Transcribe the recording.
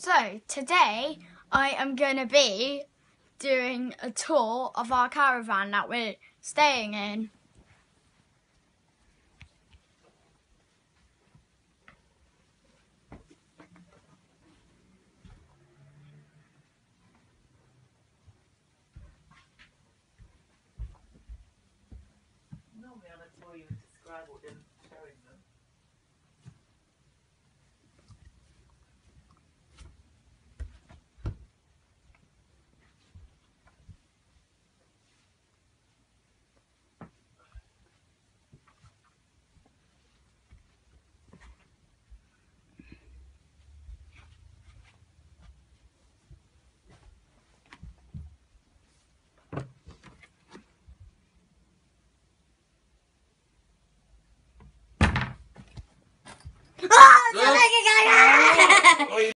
So today I am going to be doing a tour of our caravan that we're staying in. Normally on a tour you would describe what you're showing them.